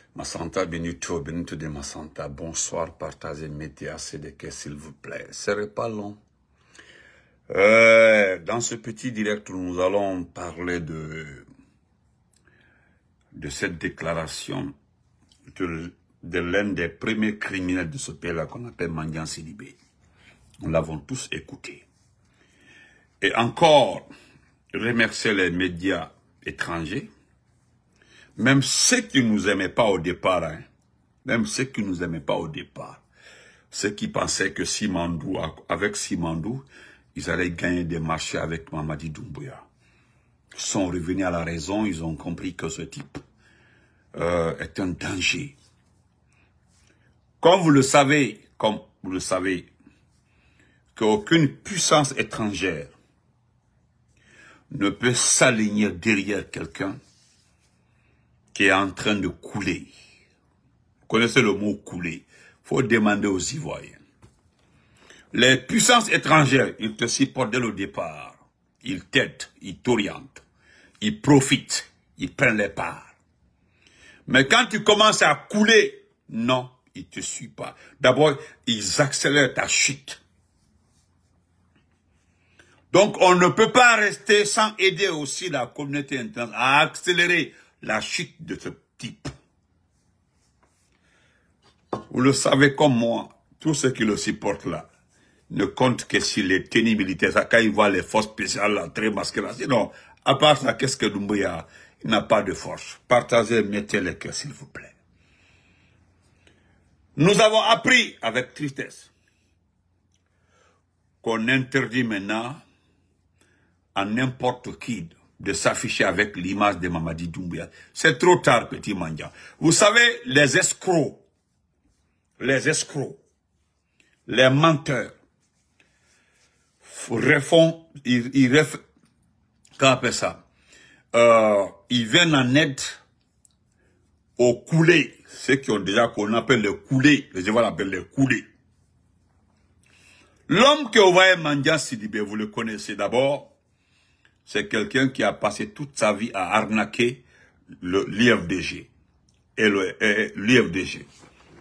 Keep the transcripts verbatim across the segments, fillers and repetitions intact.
Massanta Benito, Benito de Massanta, bonsoir, partagez, mettez assez de quai s'il vous plaît. Ce serait pas long. Euh, dans ce petit direct, nous allons parler de, de cette déclaration de, de l'un des premiers criminels de ce pays-là qu'on appelle Mandian Sidibé. Nous l'avons tous écouté. Et encore, remercier les médias étrangers, même ceux qui ne nous aimaient pas au départ, hein, même ceux qui ne nous aimaient pas au départ, ceux qui pensaient que Simandou, avec Simandou, ils allaient gagner des marchés avec Mamadi Doumbouya. Ils sont revenus à la raison, ils ont compris que ce type euh, est un danger. Comme vous le savez, comme vous le savez, qu'aucune puissance étrangère ne peut s'aligner derrière quelqu'un qui est en train de couler. Vous connaissez le mot couler. Il faut demander aux Ivoiriens. Les puissances étrangères, ils te supportent dès le départ. Ils t'aident, ils t'orientent, ils profitent, ils prennent les parts. Mais quand tu commences à couler, non, ils ne te suivent pas. D'abord, ils accélèrent ta chute. Donc, on ne peut pas rester sans aider aussi la communauté internationale à accélérer la chute de ce type. Vous le savez comme moi, tous ceux qui le supportent là ne comptent que sur les tenues militaires. Ça, quand ils voient les forces spéciales là, très masquées là. Sinon, à part ça, qu'est-ce que Doumbouya? Il n'a pas de force. Partagez, mettez les cœurs, s'il vous plaît. Nous avons appris avec tristesse qu'on interdit maintenant à n'importe qui de s'afficher avec l'image de Mamadi Doumbouya. C'est trop tard, petit Mandian. Vous savez, les escrocs, les escrocs, les menteurs, refont, ils, ils ref, comment on appelle ça? Euh, ils viennent en aide aux coulés, ceux qui ont déjà, qu'on appelle les coulés, les Ivoiriens appellent les coulés. L'homme que vous voyez, Mandian Sidibé, vous le connaissez d'abord, c'est quelqu'un qui a passé toute sa vie à arnaquer l'I F D G et l'I F D G.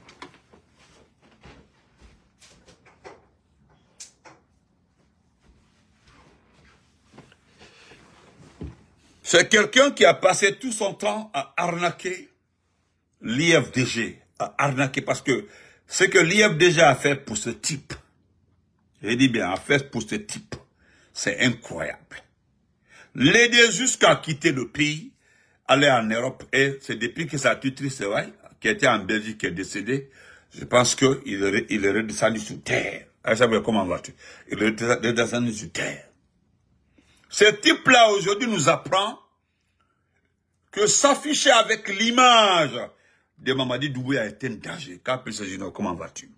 C'est quelqu'un qui a passé tout son temps à arnaquer l'I F D G, à arnaquer, parce que ce que l'I F D G a fait pour ce type, je dis bien, a fait pour ce type, c'est incroyable. L'aider jusqu'à quitter le pays, aller en Europe, et c'est depuis que sa tutrice, ouais, qui était en Belgique, qui est décédée, je pense qu'il est, il est redescendu sur terre. Comment vas-tu? Il est redescendu sur terre. Ce type-là, aujourd'hui, nous apprend que s'afficher avec l'image de Mamadi Doumbouya est un danger. Comment vas-tu?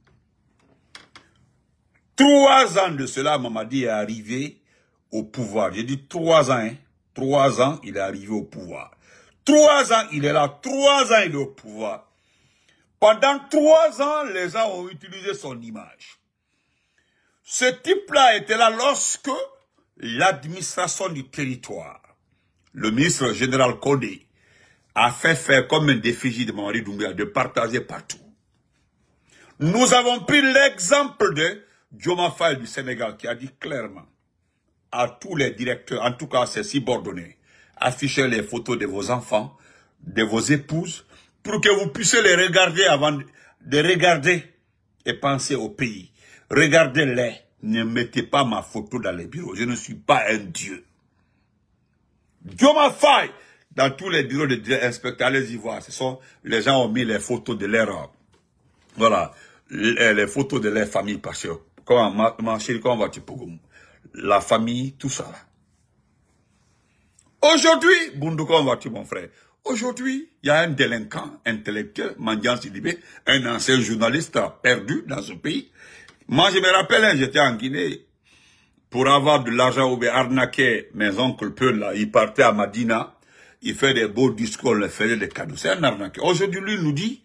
Trois ans de cela, Mamadi est arrivé au pouvoir. J'ai dit trois ans, hein. Trois ans, il est arrivé au pouvoir. Trois ans, il est là. Trois ans, il est au pouvoir. Pendant trois ans, les gens ont utilisé son image. Ce type-là était là lorsque l'administration du territoire, le ministre général Kodé, a fait faire comme un défi de Mamadi Doumbouya de partager partout. Nous avons pris l'exemple de Diomaye Faye du Sénégal qui a dit clairement à tous les directeurs, en tout cas ses subordonnés, affichez les photos de vos enfants, de vos épouses, pour que vous puissiez les regarder avant de regarder et penser au pays. Regardez-les, ne mettez pas ma photo dans les bureaux, je ne suis pas un dieu. Diomaye Faye, dans tous les bureaux de inspecteurs, les Ivoires, ce sont, les gens ont mis les photos de leur, voilà, les, les photos de leur famille, parce que, comment, ma, ma chérie, comment vas-tu pour la famille, tout ça. Aujourd'hui, Boundou, comment vas-tu, mon frère? Aujourd'hui, il y a un délinquant intellectuel, Mandian Sidibé, un ancien journaliste perdu dans ce pays. Moi, je me rappelle, hein, j'étais en Guinée, pour avoir de l'argent ou bien arnaquer mes oncles peu là, il partait à Madina, il fait des beaux discours, il faisait des cadeaux. C'est un arnaqueur. Aujourd'hui, lui nous dit,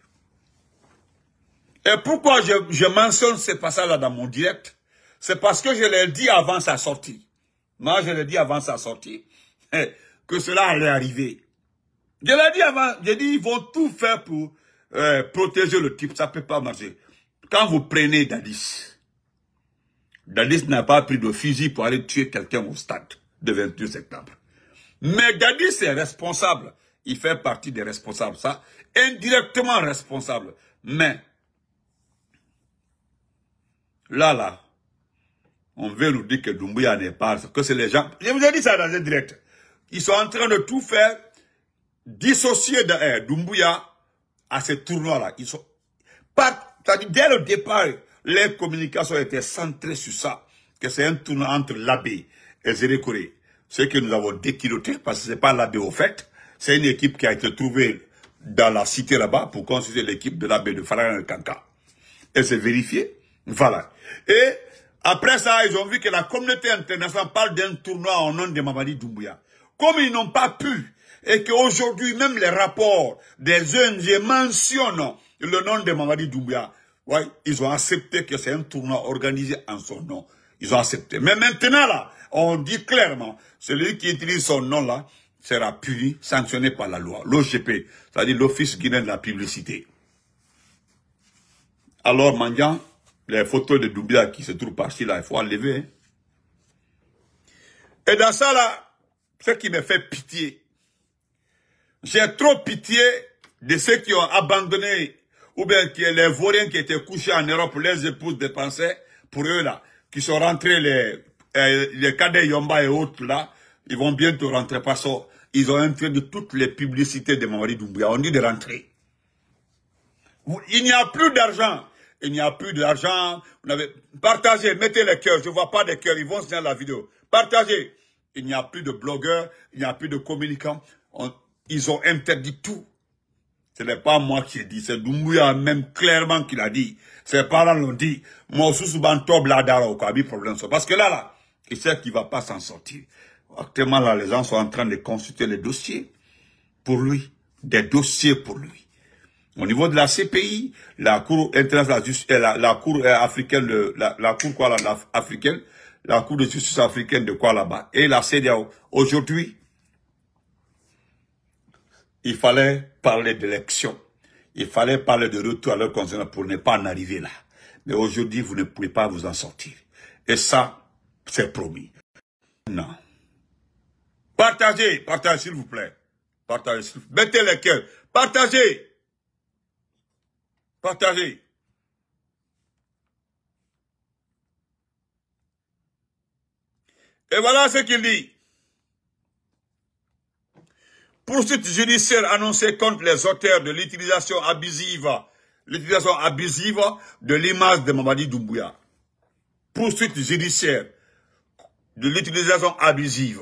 et pourquoi je, je mentionne ce passage-là dans mon direct? C'est parce que je l'ai dit avant sa sortie. Moi, je l'ai dit avant sa sortie, que cela allait arriver. Je l'ai dit avant, j'ai dit, ils vont tout faire pour euh, protéger le type, ça ne peut pas marcher. Quand vous prenez Dadis, Dadis n'a pas pris de fusil pour aller tuer quelqu'un au stade de vingt-deux septembre. Mais Dadis est responsable. Il fait partie des responsables. Ça, indirectement responsable. Mais, là, là, on veut nous dire que Doumbouya n'est pas, que c'est les gens. Je vous ai dit ça dans un direct. Ils sont en train de tout faire, dissocier de, eh, Doumbouya à ces tournois-là. Ils sont, pas, dès le départ, les communications étaient centrées sur ça. Que c'est un tournoi entre l'abbé et Zérékoré. Ce que nous avons déquiloté, parce que c'est pas l'abbé au fait. C'est une équipe qui a été trouvée dans la cité là-bas pour constituer l'équipe de l'abbé de Farah Kanka. Et c'est vérifié. Voilà. Et après ça, ils ont vu que la communauté internationale parle d'un tournoi au nom de Mamadi Doumbouya. Comme ils n'ont pas pu, et qu'aujourd'hui, même les rapports des O N G mentionnent le nom de Mamadi Doumbouya, ouais, ils ont accepté que c'est un tournoi organisé en son nom. Ils ont accepté. Mais maintenant, là, on dit clairement, celui qui utilise son nom, là, sera puni, sanctionné par la loi. L'O G P, c'est-à-dire l'Office guinéen de la publicité. Alors, Mandian, les photos de Doumbouya qui se trouvent par-ci, là, il faut enlever. Hein. Et dans ça, là, ce qui me fait pitié, j'ai trop pitié de ceux qui ont abandonné, ou bien qui, les vauriens qui étaient couchés en Europe, les épouses dépensaient, pour eux, là, qui sont rentrés, les, euh, les cadets Yomba et autres, là, ils vont bientôt rentrer parce qu'ils ont interdit toutes les publicités de Mamadi Doumbouya. On dit de rentrer. Il n'y a plus d'argent. Il n'y a plus d'argent. Partagez, mettez les cœurs. Je ne vois pas de cœurs. Ils vont se dans la vidéo. Partagez. Il n'y a plus de blogueurs. Il n'y a plus de communicants. On, ils ont interdit tout. Ce n'est pas moi qui ai dit. C'est Doumbouya même clairement qui l'a dit. Ses parents l'ont dit. Moi aussi, souvent, problème. Parce que là, là, il sait qu'il ne va pas s'en sortir. Actuellement, là, les gens sont en train de consulter les dossiers pour lui. Des dossiers pour lui. Au niveau de la C P I, la Cour internationale, la, la Cour africaine, de, la, la Cour quoi là, la, africaine, la Cour de justice africaine de quoi là-bas, et la C E D E A O. Aujourd'hui, il fallait parler d'élection. Il fallait parler de retour à leur concernant pour ne pas en arriver là. Mais aujourd'hui, vous ne pouvez pas vous en sortir. Et ça, c'est promis. Non. Partagez, partagez s'il vous plaît. Partagez, s'il vous plaît. Mettez les cœurs. Partagez. Partagez. Et voilà ce qu'il dit. Poursuite judiciaire annoncée contre les auteurs de l'utilisation abusive, l'utilisation abusive de l'image de Mamadi Doumbouya. Poursuite judiciaire de l'utilisation abusive.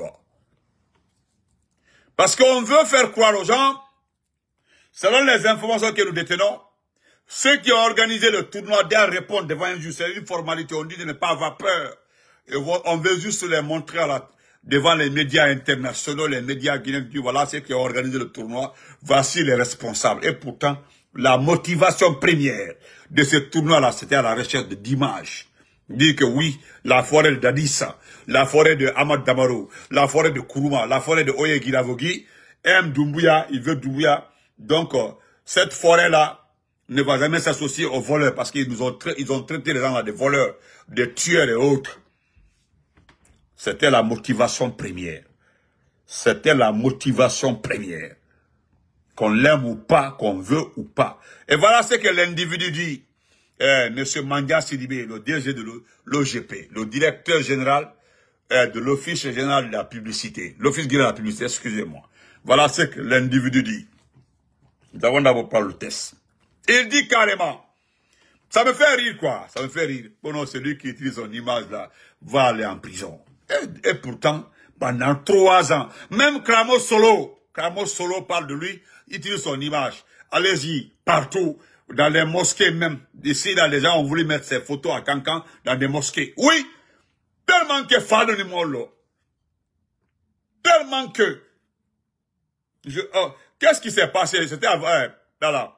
Parce qu'on veut faire croire aux gens, selon les informations que nous détenons, ceux qui ont organisé le tournoi doivent répondre devant un juge. C'est une formalité. On dit de ne pas avoir peur. Et on veut juste les montrer à la, devant les médias internationaux, les médias guinéens. Voilà ceux qui ont organisé le tournoi. Voici les responsables. Et pourtant, la motivation première de ce tournoi-là, c'était à la recherche d'images. Dire que oui, la forêt de Dadissa, la forêt de Ahmad Damaro, la forêt de Kourouma, la forêt de Oye Guilavogui, aime Doumbouya, il veut Doumbouya. Donc, euh, cette forêt-là ne va jamais s'associer aux voleurs parce qu'ils nous ont, ils ont traité les gens là de voleurs, de tueurs et autres. C'était la motivation première. C'était la motivation première. Qu'on l'aime ou pas, qu'on veut ou pas. Et voilà ce que l'individu dit. Euh, Monsieur Mandia Sidibé, le D G de l'O G P, le directeur général euh, de l'Office général de la publicité. L'Office général de la publicité, excusez-moi. Voilà ce que l'individu dit. Nous avons d'abord parlé le test. Il dit carrément, ça me fait rire quoi, ça me fait rire. Bon non, celui qui utilise son image là va aller en prison. Et, et pourtant, pendant trois ans, même Kramo Solo, Kramo Solo parle de lui, il utilise son image. Allez-y, partout. Dans les mosquées même, ici, là, les gens ont voulu mettre ses photos à Cancan dans des mosquées. Oui, tellement que Fado Nimolo. Tellement que... Oh, qu'est-ce qui s'est passé? C'était avant... Euh, là, là.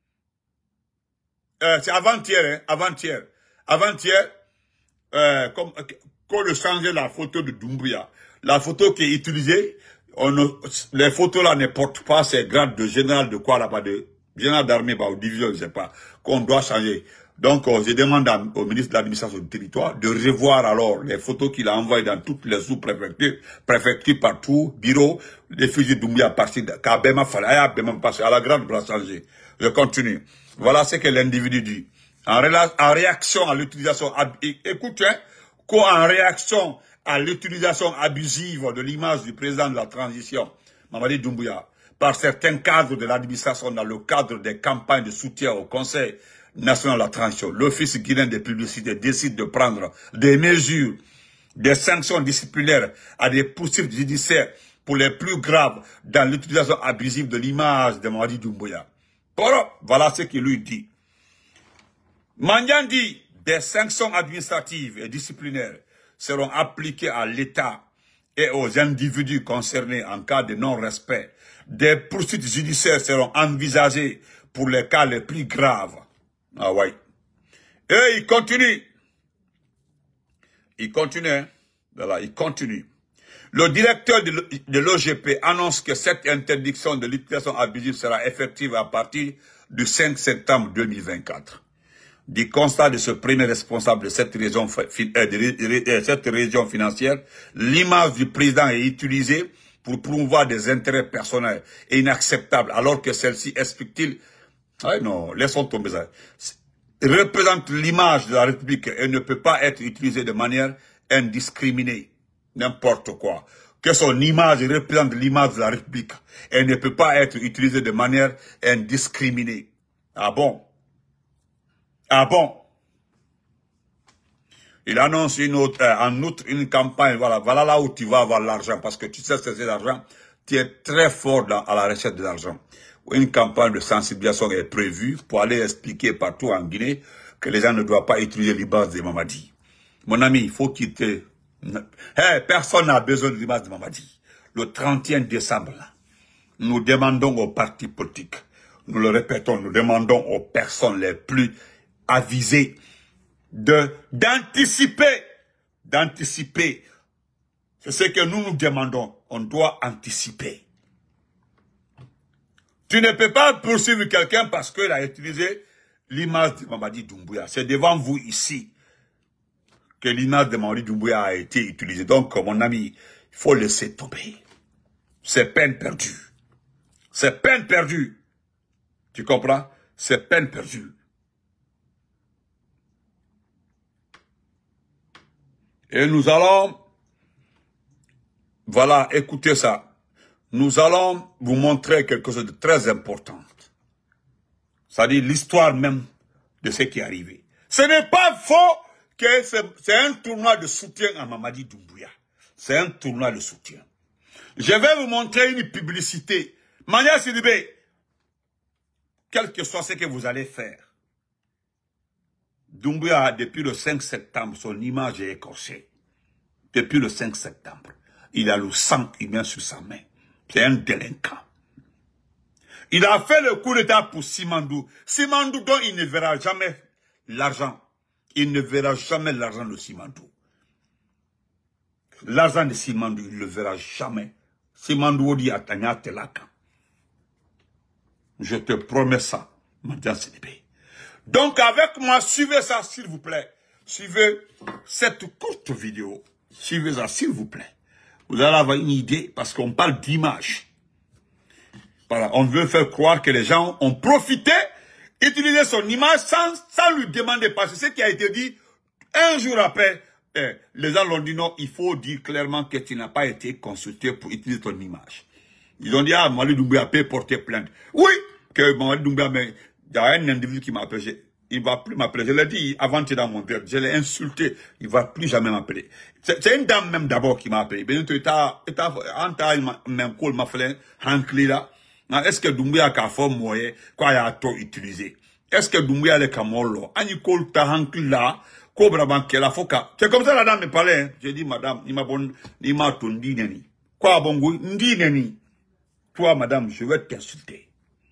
Euh, c'est avant-hier, hein, avant-hier. Avant-hier, euh, comme, qu'on a changé la photo de Doumbouya. La photo qui est utilisée, On ne, les photos là ne portent pas ces grades de général de quoi là-bas, de général d'armée, bah, ou division, je sais pas, qu'on doit changer. Donc, euh, je demande à, au ministre de l'administration du territoire de revoir alors les photos qu'il a envoyées dans toutes les sous-préfectures, préfectures partout, bureaux, les fusils Doumbouya à partir de Kabema, Falaya, Bema, à la grande place changer. Je continue. Voilà ce que l'individu dit. En, en réaction à l'utilisation, écoute, hein, quoi en réaction à l'utilisation abusive de l'image du président de la transition, Mamadi Doumbouya, par certains cadres de l'administration dans le cadre des campagnes de soutien au Conseil national de la transition, l'Office guinéen des publicités décide de prendre des mesures, des sanctions disciplinaires à des poursuites judiciaires pour les plus graves dans l'utilisation abusive de l'image de Mamadi Doumbouya. Voilà ce qu'il lui dit. Mandian dit, des sanctions administratives et disciplinaires seront appliquées à l'État et aux individus concernés en cas de non-respect. Des poursuites judiciaires seront envisagées pour les cas les plus graves. Ah ouais. Et il continue. Il continue. Voilà, il continue. Le directeur de l'O G P annonce que cette interdiction de l'utilisation abusive sera effective à partir du cinq septembre deux mille vingt-quatre. Du constat de ce premier responsable de cette région, de cette région financière, l'image du président est utilisée pour promouvoir des intérêts personnels et inacceptable, alors que celle-ci, explique-t-il, ah non, laissons tomber ça, représente l'image de la République et ne peut pas être utilisée de manière indiscriminée. N'importe quoi. Que son image représente l'image de la République et ne peut pas être utilisée de manière indiscriminée. Ah bon? Ah bon? Il annonce une autre, euh, en outre une campagne, voilà, voilà là où tu vas avoir l'argent, parce que tu sais c'est l'argent, tu es très fort dans, à la recherche de l'argent. Une campagne de sensibilisation est prévue pour aller expliquer partout en Guinée que les gens ne doivent pas utiliser l'image de Mamadi. Mon ami, il faut quitter. Hey, personne n'a besoin de l'image de Mamadi. Le trente et un décembre, là, nous demandons aux partis politiques, nous le répétons, nous demandons aux personnes les plus avisées de d'anticiper, d'anticiper. C'est ce que nous nous demandons. On doit anticiper. Tu ne peux pas poursuivre quelqu'un parce qu'il a utilisé l'image de Mamadi Doumbouya. C'est devant vous ici que l'image de Mamadi Doumbouya a été utilisée. Donc, mon ami, il faut laisser tomber. C'est peine perdue. C'est peine perdue. Tu comprends? C'est peine perdue. Et nous allons, voilà, écoutez ça. Nous allons vous montrer quelque chose de très important. C'est-à-dire l'histoire même de ce qui est arrivé. Ce n'est pas faux que c'est un tournoi de soutien à Mamadi Doumbouya. C'est un tournoi de soutien. Je vais vous montrer une publicité. Mania Sidibé, quel que soit ce que vous allez faire, Doumbouya, depuis le cinq septembre, son image est écorchée. Depuis le cinq septembre, il a le sang humain sur sa main. C'est un délinquant. Il a fait le coup d'état pour Simandou. Simandou, dont il ne verra jamais l'argent. Il ne verra jamais l'argent de Simandou. L'argent de Simandou, il ne le verra jamais. Simandou dit à Tanya Telaka. Je te promets ça, Madame Sénébé. Donc avec moi, suivez ça s'il vous plaît. Suivez cette courte vidéo. Suivez ça s'il vous plaît. Vous allez avoir une idée parce qu'on parle d'image. Voilà, on veut faire croire que les gens ont profité, utilisé son image sans, sans lui demander. Parce que ce qui a été dit, un jour après, eh, les gens l'ont dit non, il faut dire clairement que tu n'as pas été consulté pour utiliser ton image. Ils ont dit, ah, Mamadi Doumbouya peut porter plainte. Oui, que Mamadi Doumbouya, mais il y a un individu qui m'a appelé. Il ne va plus m'appeler. Je l'ai dit avant tu es dans mon père. Je l'ai insulté. Il ne va plus jamais m'appeler. C'est une dame même d'abord qui m'a appelé. Est-ce que Doumbouya a fait moyen quoi il a trop utilisé? Est-ce que Doumbouya a camolo? Anikol ta hankli là. C'est comme ça la dame me parlait. J'ai dit madame, il m'a bon, il m'a ton dineni. Quoi bon goût? Ndineni. Toi madame, je vais t'insulter.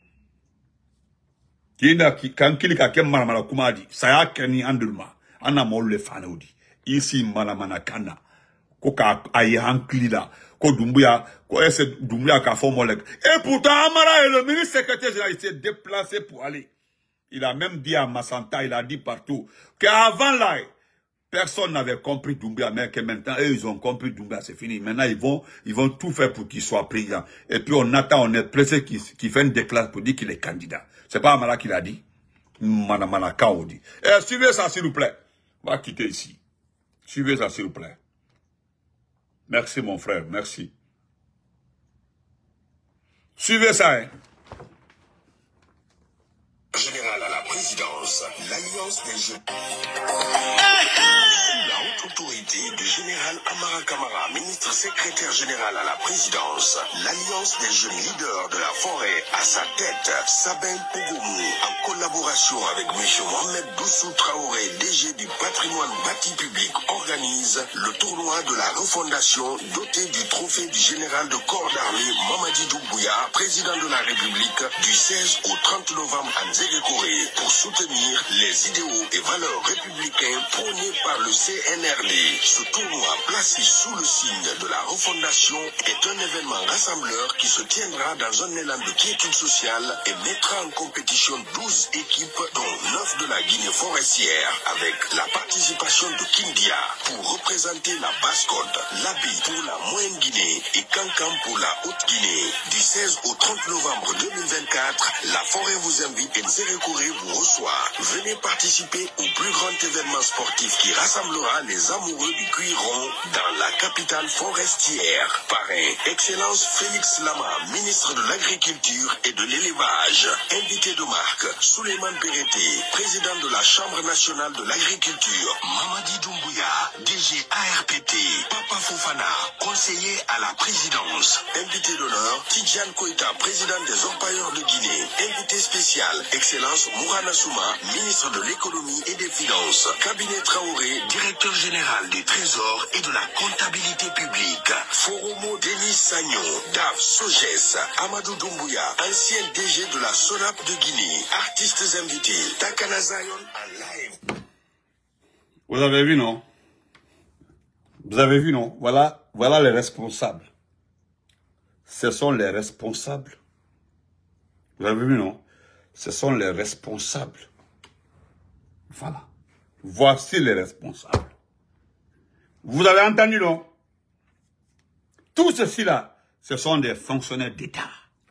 Kina kankili ka kem mala mala kumadi saya kani andulma ana molle fanaudi isi mala mana kana ko ka ayi hankili la Ko Doumbouya, ko est Doumbouya qui a fait Molek. Et pourtant, Amara et le ministre secrétaire général, il s'est déplacé pour aller. Il a même dit à Massanta, il a dit partout, qu'avant là, personne n'avait compris Doumbouya, mais que maintenant, eux, ils ont compris Doumbouya, c'est fini. Maintenant, ils vont, ils vont tout faire pour qu'il soit président. Et puis, on attend, on est pressé qu'il qu'il fait une déclaration pour dire qu'il est candidat. C'est pas Amara qui l'a dit. Manamana on dit. Eh, suivez ça, s'il vous plaît. On va quitter ici. Suivez ça, s'il vous plaît. Merci, mon frère, merci. Suivez ça, hein. Général à la présidence, l'Alliance des jeunes. La haute autorité du général Amara Kamara, ministre secrétaire général à la présidence, l'Alliance des jeunes leaders de la forêt, à sa tête, Sabin Pougomou, en collaboration avec M. Mohamed Doussou Traoré, D G du patrimoine bâti public, organise le tournoi de la refondation doté du trophée du général de corps d'armée Mamadi Doumbouya, président de la République, du seize au trente novembre à Nzérékoré, pour soutenir les idéaux et valeurs républicains prônés par le C N R D. Ce tournoi, placé sous le signe de la refondation, est un événement rassembleur qui se tiendra dans un élan de quiétude sociale et mettra en compétition douze équipes, dont neuf de la Guinée forestière, avec la participation de Kindia pour représenter la Basse-Côte, l'Abi pour la Moyenne Guinée et Cancam pour la Haute-Guinée. Du seize au trente novembre deux mille vingt-quatre, la forêt vous invite et Nzérékoré vous reçoit. Venez participer au plus grand événement sportif qui rassemblera les amoureux du cuir rond dans la capitale forestière. Parrain, Excellence Félix Lama, ministre de l'Agriculture et de l'Élevage. Invité de marque, Souleymane Pérété, président de la Chambre nationale de l'agriculture. Mamadi Doumbouya, D G A R P T. Papa Fofana, conseiller à la présidence. Invité d'honneur, Tidjane Koïta, président des orpailleurs de Guinée. Invité spécial, Excellence Mourana Souma, ministre de l'économie et des finances. Cabinet Traoré, directeur général des trésors et de la comptabilité publique. Foromo Denis Sagnon, D A F Sogès. Amadou Doumbouya, ancien D G de la SONAP de Guinée. Artistes invités, Takana Zion en live. Vous avez vu, non? Vous avez vu, non? Voilà, voilà les responsables. Ce sont les responsables. Vous avez vu, non? Ce sont les responsables. Voilà. Voici les responsables. Vous avez entendu, non? Tout ceci-là, ce sont des fonctionnaires d'État.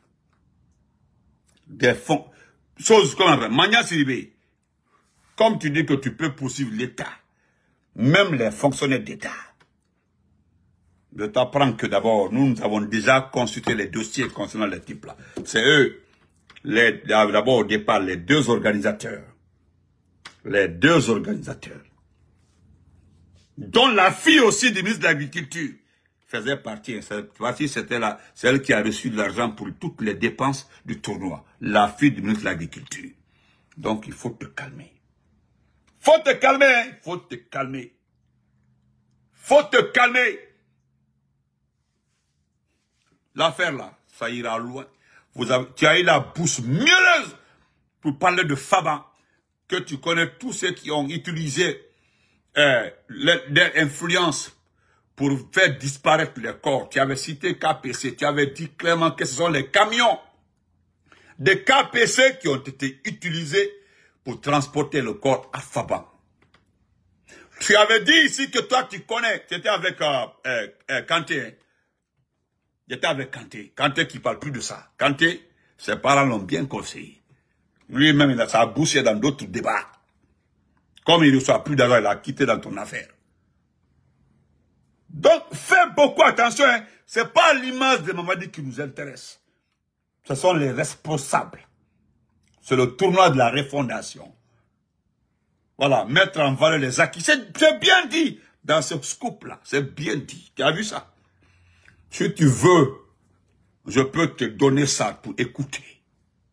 Des fonds. Chose comme Mania Siribé. Comme tu dis que tu peux poursuivre l'État, même les fonctionnaires d'État. Je t'apprends que d'abord, nous, nous avons déjà consulté les dossiers concernant les types là. C'est eux, d'abord au départ, les deux organisateurs. Les deux organisateurs. Dont la fille aussi du ministre de l'Agriculture faisait partie. Voici, c'était là, celle qui a reçu de l'argent pour toutes les dépenses du tournoi. La fille du ministre de l'Agriculture. Donc, il faut te calmer. Faut te calmer, hein? Faut te calmer. Faut te calmer. L'affaire là, ça ira loin. Vous avez, tu as eu la bouche mielleuse pour parler de Faban, que tu connais tous ceux qui ont utilisé euh, leur influence pour faire disparaître les corps. Tu avais cité K P C, tu avais dit clairement que ce sont les camions de K P C qui ont été utilisés pour transporter le corps à Faban. Tu avais dit ici que toi tu connais, tu étais avec euh, euh, euh, Kanté, hein? J'étais avec Kanté. Kanté qui parle plus de ça. Kanté, ses parents l'ont bien conseillé. Lui-même, il a sa bouche dans d'autres débats. Comme il ne reçoit plus d'argent, il a quitté dans ton affaire. Donc, fais beaucoup attention. Hein. Ce n'est pas l'image de Mamadi qui nous intéresse. Ce sont les responsables. C'est le tournoi de la refondation. Voilà, mettre en valeur les acquis. C'est bien dit dans ce scoop-là. C'est bien dit. Tu as vu ça? Si tu veux, je peux te donner ça pour écouter.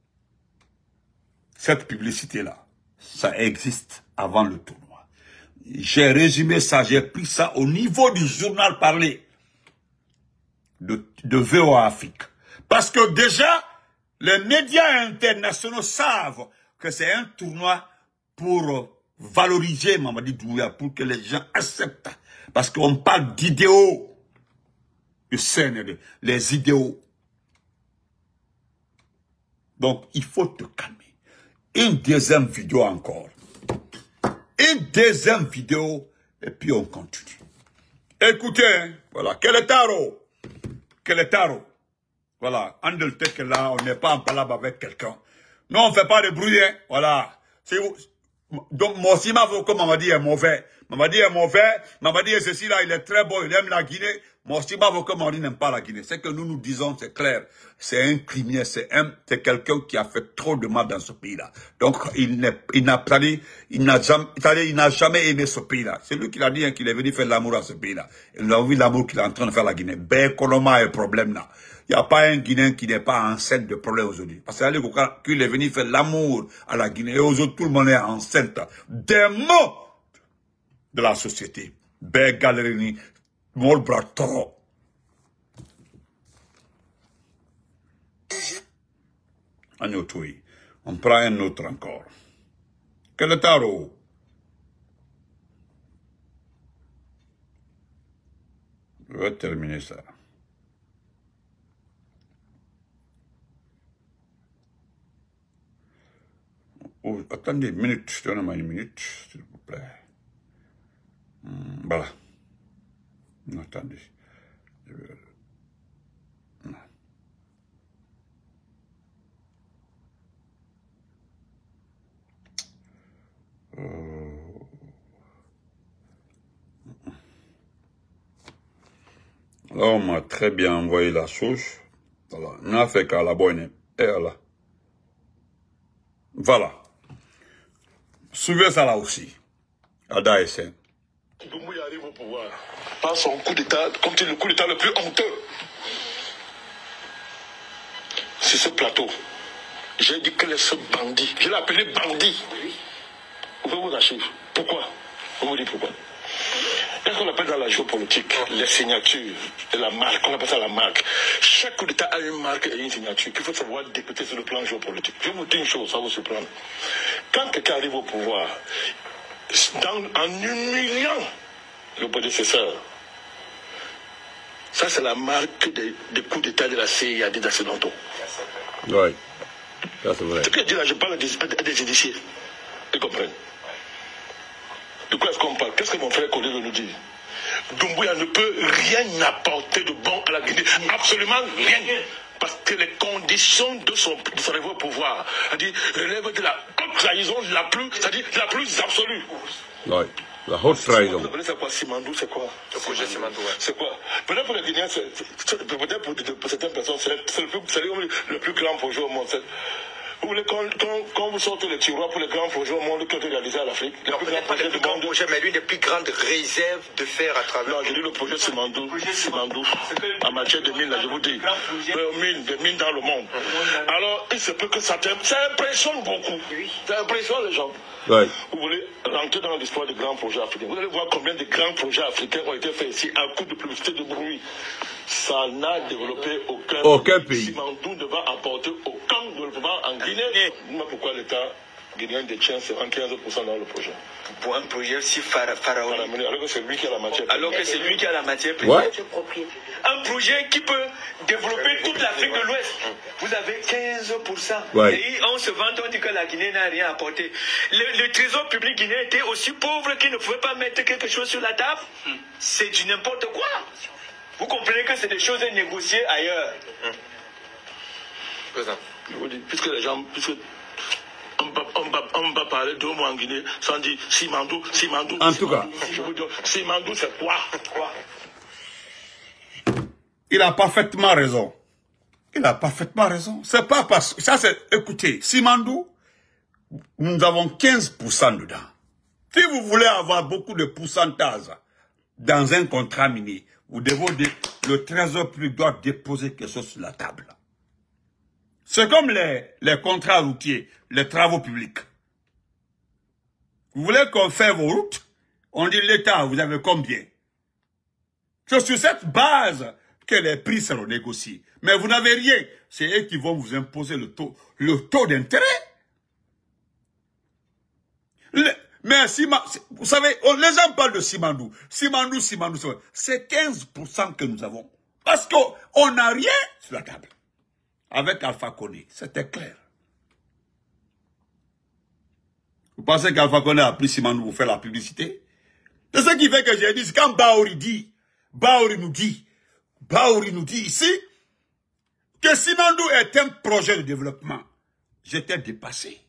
Cette publicité-là, ça existe avant le tournoi. J'ai résumé ça, j'ai pris ça au niveau du journal parlé de, de V O A Afrique. Parce que déjà, les médias internationaux savent que c'est un tournoi pour valoriser Mamadi Doumbouya, pour que les gens acceptent. Parce qu'on parle d'idéaux. le C N R D, les idéaux. Donc, il faut te calmer. Une deuxième vidéo encore. Une deuxième vidéo, et puis on continue. Écoutez, hein, voilà, quel est taro? Quel est taro? Voilà, Andeltek là, on n'est pas en palabre avec quelqu'un. Non, on ne fait pas de bruit, hein, voilà. Vous... Donc, moi aussi, comme Mamadi est mauvais. Mamadi est mauvais, Mamadi est ceci là, il est très bon, il aime la Guinée. Moi aussi, comme Mamadi n'aime pas la Guinée. C'est que nous nous disons, c'est clair, c'est un criminel, c'est un, c'est quelqu'un qui a fait trop de mal dans ce pays-là. Donc, il n'a, il n'a pas dit, il n'a jamais, il n'a jamais aimé ce pays-là. C'est lui qui l'a dit, hein, qu'il est venu faire l'amour à ce pays-là. Et nous avons vu l'amour qu'il est en train de faire à la Guinée. Ben, Coloma est le problème là. Il n'y a pas un Guinéen qui n'est pas enceinte de problème aujourd'hui. Parce qu'il est venu faire l'amour à la Guinée. Et aujourd'hui, tout le monde est enceinte des mots de la société. Ben Galerini, Molbra Toro. On prend un autre encore. Quel est taro? Je vais terminer ça. Oh, attendez une minute, donnez-moi une minute, s'il vous plaît. Hum, voilà. Attendez. Je vais... Non. Euh... Là, on m'a très bien envoyé la souche. Voilà. On a fait qu'à la bonne. Et voilà. Voilà. Suivez ça là aussi. Ada S N. Doumbouya arrive au pouvoir par son coup d'État, comme c'est le coup d'État le plus honteux. C'est ce plateau. J'ai dit que ce bandit, je l'ai appelé bandit. Ouvrez vos archives. Pourquoi? On vous dit pourquoi. Qu'est-ce qu'on appelle dans la géopolitique? Les signatures et la marque. On appelle ça la marque. Chaque coup d'État a une marque et une signature qu'il faut savoir décrypter sur le plan géopolitique. Je vais vous dire une chose, ça va vous surprendre. Quand quelqu'un arrive au pouvoir, dans, en humiliant le prédécesseur, ça c'est la marque des, des coups d'État de la C I A d'Occidentaux. Oui, ça c'est vrai. Ce que je dis là, je parle à des, à des initiés. Ils comprennent. De quoi est-ce qu'on parle? Qu'est-ce que mon frère Kodé veut nous dire? Doumbouya ne peut rien apporter de bon à la Guinée. Absolument rien. Parce que les conditions de son, de son arrivée au pouvoir, c'est-à-dire, relèvent de la haute trahison la plus, c'est-à-dire la plus absolue. Oui, la haute trahison. Vous appelez ça quoi? Simandou, c'est quoi? Le projet Simandou, ouais. C'est quoi? Peut-être pour les Guinéens, peut-être pour, pour certaines personnes, c'est le, le, le plus grand projet au monde. Vous voulez quand, quand, quand vous sortez les tiroirs pour les grands projets au monde qui ont été réalisés à l'Afrique, les plus grands projets du monde, projet, mais l'une des plus grandes réserves de fer à travers. Non, j'ai dit le projet Simandou, Simandou, en matière de mines, là, je vous dis, de mines, des mines dans le monde. Alors, il se peut que ça, ça impressionne beaucoup, ça impressionne les gens. Ouais. Vous voulez rentrer dans l'histoire des grands projets africains. Vous allez voir combien de grands projets africains ont été faits ici à coup de publicité, de bruit. Ça n'a développé aucun, aucun pays. Simandou ne va apporter aucun développement en Guinée. Dis-moi pourquoi l'État guinéen détient quinze pour cent dans le projet. Pour un projet aussi pharaonique. Alors que c'est lui qui a la matière première. Alors que c'est lui qui a la matière première. Ouais. Un projet qui peut développer toute l'Afrique de l'Ouest. Vous avez quinze pour cent. Ouais. Et on se vante, on dit que la Guinée n'a rien apporté. Le, le trésor public guinéen était aussi pauvre qu'il ne pouvait pas mettre quelque chose sur la table. C'est du n'importe quoi. Vous comprenez que c'est des choses négociées ailleurs. Hum. Je vous dis, puisque les gens, puisque on va, on va, on va parler deux mots en Guinée sans dire Simandou, Simandou. En Simandou, tout cas, je vous dis, Simandou, c'est quoi, quoi? Il a parfaitement raison. Il a parfaitement raison. C'est pas parce que ça c'est, écoutez, Simandou, nous avons quinze pour cent dedans. Si vous voulez avoir beaucoup de pourcentage dans un contrat minier, vous devez, le trésor public doit déposer quelque chose sur la table. C'est comme les, les contrats routiers, les travaux publics. Vous voulez qu'on fasse vos routes? On dit l'État, vous avez combien? C'est sur cette base que les prix seront négociés. Mais vous n'avez rien. C'est eux qui vont vous imposer le taux, le taux d'intérêt. Mais Sima, vous savez, on, les gens parlent de Simandou. Simandou, Simandou, c'est quinze pour cent que nous avons. Parce qu'on n'a rien sur la table. Avec Alpha Condé, c'était clair. Vous pensez qu'Alpha Condé a pris Simandou pour faire la publicité? C'est ce qui fait que j'ai dit, quand Baouri dit, Baouri nous dit, Baouri nous dit ici, que Simandou est un projet de développement, j'étais dépassé.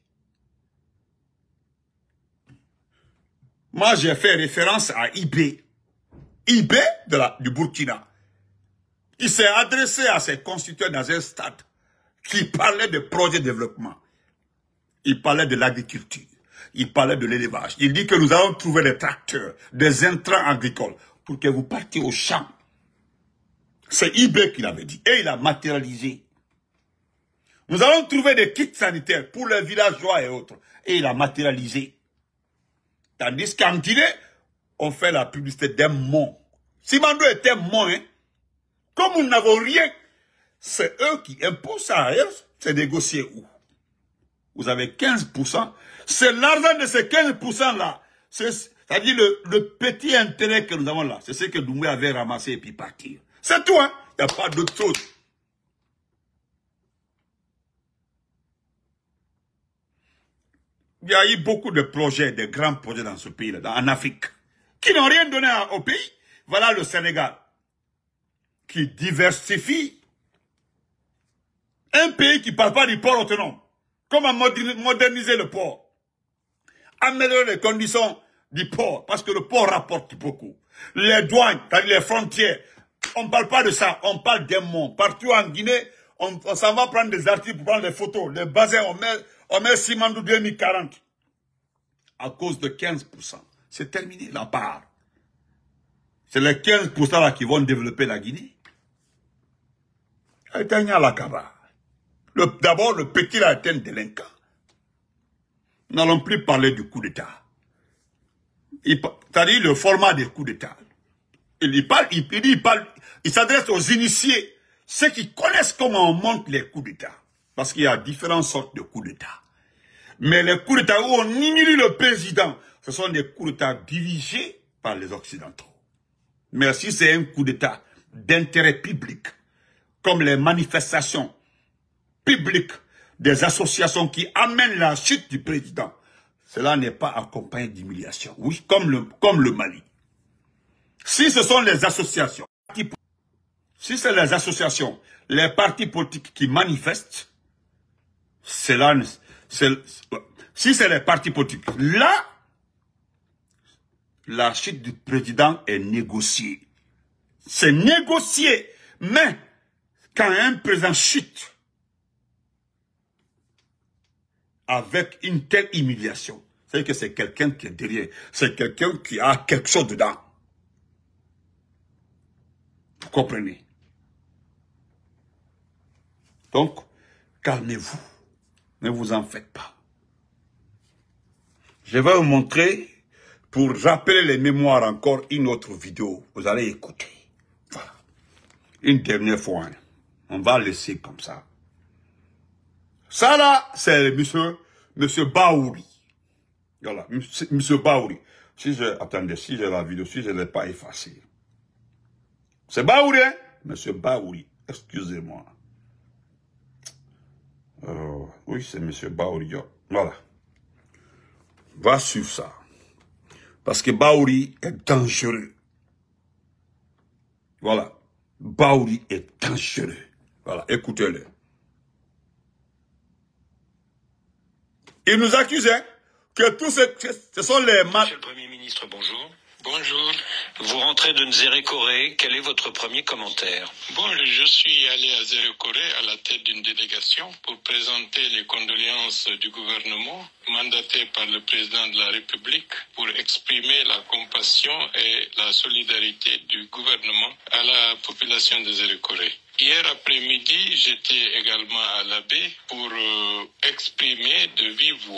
Moi, j'ai fait référence à I B. I B de la, du Burkina. Il s'est adressé à ses constituants dans un stade qui parlait de projet de développement. Il parlait de l'agriculture. Il parlait de l'élevage. Il dit que nous allons trouver des tracteurs, des intrants agricoles pour que vous partiez au champ. C'est I B qui l'avait dit. Et il a matérialisé. Nous allons trouver des kits sanitaires pour les villageois et autres. Et il a matérialisé. Tandis qu'en Guinée, on fait la publicité d'un mont. Simandou était mont, hein. Comme nous n'avons rien, c'est eux qui imposent ça ailleurs. C'est négocié où? Vous avez quinze pour cent. C'est l'argent de ces quinze pour cent là. C'est-à-dire le, le petit intérêt que nous avons là. C'est ce que Doumbouya avait ramassé et puis partir. C'est tout, hein. Il n'y a pas d'autre chose. Il y a eu beaucoup de projets, de grands projets dans ce pays-là, en Afrique, qui n'ont rien donné au pays. Voilà le Sénégal, qui diversifie. Un pays qui ne parle pas du port autonome. Comment moderniser le port? Améliorer les conditions du port, parce que le port rapporte beaucoup. Les douanes, les frontières, on ne parle pas de ça, on parle des monts. Partout en Guinée, on, on s'en va prendre des articles pour prendre des photos. Les bassins, on met, on met Simandou deux mille quarante. À cause de quinze pour cent. C'est terminé, la part. C'est les quinze pour cent là qui vont développer la Guinée. D'abord, le petit là est un délinquant. Nous n'allons plus parler du coup d'État. C'est-à-dire le format des coups d'État. Il, il parle, il, il, il parle, il s'adresse aux initiés, ceux qui connaissent comment on monte les coups d'État. Parce qu'il y a différentes sortes de coups d'État. Mais les coups d'État où on humilie le président, ce sont des coups d'État dirigés par les Occidentaux. Mais si c'est un coup d'État d'intérêt public, comme les manifestations publiques des associations qui amènent la chute du président, cela n'est pas accompagné d'humiliation. Oui, comme le, comme le Mali. Si ce sont les associations, si c'est les associations, les partis politiques qui manifestent, cela, si c'est les partis politiques, là, la chute du président est négociée. C'est négocié. Mais, quand un président chute, avec une telle humiliation, c'est que c'est quelqu'un qui est derrière. C'est quelqu'un qui a quelque chose dedans. Vous comprenez? Donc, calmez-vous. Ne vous en faites pas. Je vais vous montrer, pour rappeler les mémoires encore, une autre vidéo. Vous allez écouter. Voilà. Une dernière fois. Hein. On va laisser comme ça. Ça là, c'est monsieur, monsieur Baouri. Voilà, monsieur, monsieur Baouri. Si je, attendez, si j'ai la vidéo, si je ne l'ai pas effacée. C'est Baouri, hein? Monsieur Baouri. Excusez-moi. Euh, oui, c'est monsieur Baouri. Voilà. Va suivre ça. Parce que Baouri est dangereux. Voilà. Baouri est dangereux. Voilà, écoutez-le. Il nous accuse hein, que tous ces, ce sont les... Monsieur le Premier ministre, bonjour. Bonjour. Vous rentrez de Nzérékoré. Quel est votre premier commentaire? Bon, je suis allé à Nzérékoré à la tête d'une délégation pour présenter les condoléances du gouvernement mandaté par le président de la République pour exprimer la compassion et la solidarité du gouvernement à la population de Nzérékoré. Hier après-midi, j'étais également à la baie pour euh, exprimer de vive voix, quand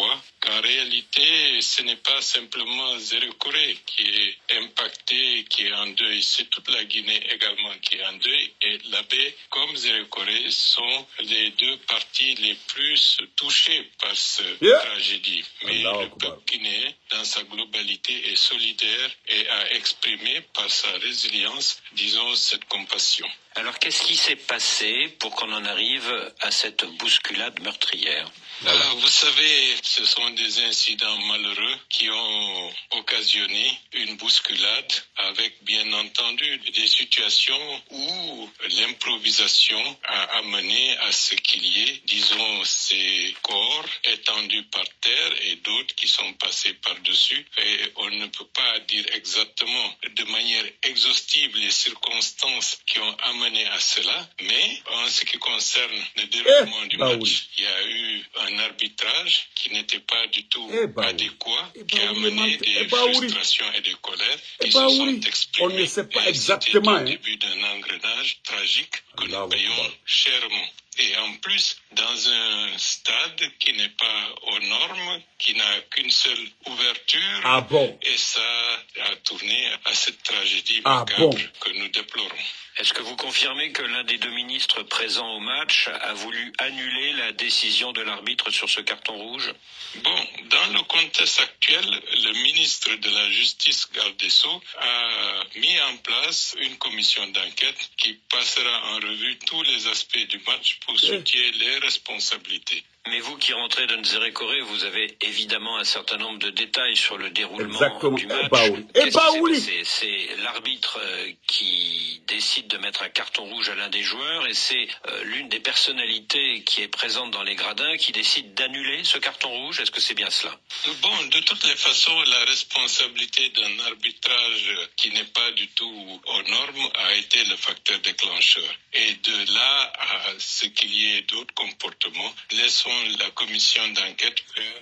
En réalité, ce n'est pas simplement Zéro Corée qui est impacté, qui est en deuil. C'est toute la Guinée également qui est en deuil. Et l'Abbé, comme Zéro Corée, sont les deux parties les plus touchées par cette yeah. tragédie. Mais Allah le peuple guinéen, dans sa globalité, est solidaire et a exprimé par sa résilience, disons, cette compassion. Alors, qu'est-ce qui s'est passé pour qu'on en arrive à cette bousculade meurtrière? Alors, vous savez, ce sont des incidents malheureux qui ont occasionné une bousculade avec, bien entendu, des situations où l'improvisation a amené à ce qu'il y ait, disons, ces corps étendus par terre et d'autres qui sont passés par-dessus. Et on ne peut pas dire exactement de manière exhaustive les circonstances qui ont amené à cela, mais en ce qui concerne le déroulement eh, du bah match, oui. il y a eu un arbitrage qui n'était pas du tout eh bah adéquat, eh bah qui a amené des eh bah frustrations oui. et des colères qui eh bah se oui. sont exprimées. On ne sait pas exactement. C'était le début d'un engrenage tragique que Allah nous payons Allah. chèrement. Et en plus, dans un stade qui n'est pas aux normes, qui n'a qu'une seule ouverture, ah bon. et ça a tourné à cette tragédie ah macabre bon. que nous déplorons. Est-ce que vous confirmez que l'un des deux ministres présents au match a voulu annuler la décision de l'arbitre sur ce carton rouge? Bon, dans le contexte actuel, le ministre de la Justice, garde des Sceaux, a mis en place une commission d'enquête qui passera en revue tous les aspects du match pour situer les responsabilités. Mais vous qui rentrez de Zéro Corée, vous avez évidemment un certain nombre de détails sur le déroulement Exactement. du match. Eh bah oui. Qu'est-ce eh bah qui oui. s'est passé? C'est l'arbitre euh, qui décide de mettre un carton rouge à l'un des joueurs et c'est euh, l'une des personnalités qui est présente dans les gradins qui décide d'annuler ce carton rouge. Est-ce que c'est bien cela? Bon, de toutes les façons, la responsabilité d'un arbitrage qui n'est pas du tout aux normes a été le facteur déclencheur. Et de là à ce qu'il y ait d'autres comportements, laissons la commission d'enquête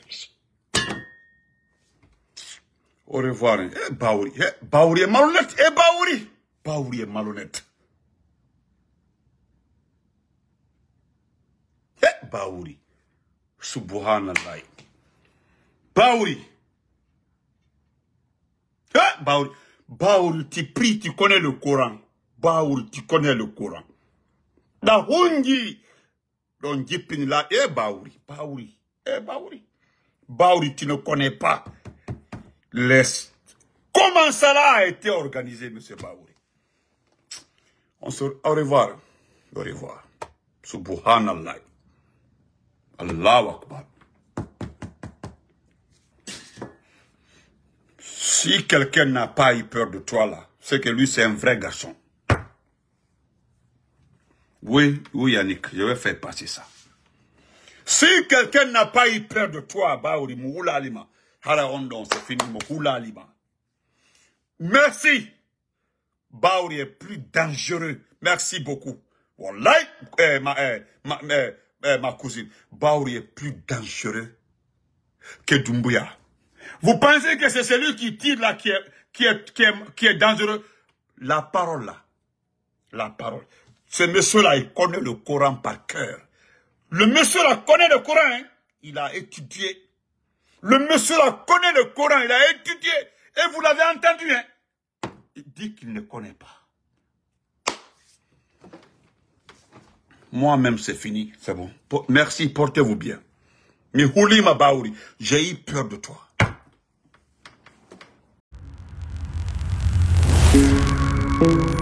faire. Au revoir. Eh, Baouri. Eh, Baouri est malhonnête. Eh, Baouri. Baouri est malhonnête. Eh, Baouri. Subhanallah. Baouri. Eh, Baouri. Baouri, tu pries, tu connais le Coran. Baouri, tu connais le Coran. La hongi. Donc, Jipin là, eh, Baouri, Baouri, eh, Baouri. Baouri, tu ne connais pas les... comment cela a été organisé, monsieur Baouri. On se... Au revoir. Au revoir. Subhanallah. Allahu Akbar. Si quelqu'un n'a pas eu peur de toi là, c'est que lui, c'est un vrai garçon. Oui, oui, Yannick, je vais faire passer ça. Si quelqu'un n'a pas eu peur de toi, Baouri, Mouhula Alima, Hararondon, c'est fini, Mouhula Alima. Merci. Baouri est plus dangereux. Merci beaucoup. Wallahi, eh, ma, eh, ma, eh, eh, ma cousine, Baouri est plus dangereux que Doumbouya. Vous pensez que c'est celui qui tire là qui est, qui est, qui est, qui est dangereux? La parole là. La parole. Ce monsieur-là, il connaît le Coran par cœur. Le monsieur-là connaît le Coran, hein? Il a étudié. Le monsieur-là connaît le Coran, il a étudié. Et vous l'avez entendu, hein? Il dit qu'il ne connaît pas. Moi-même, c'est fini, c'est bon. Merci, portez-vous bien. Mais Houlima Baouri, j'ai eu peur de toi.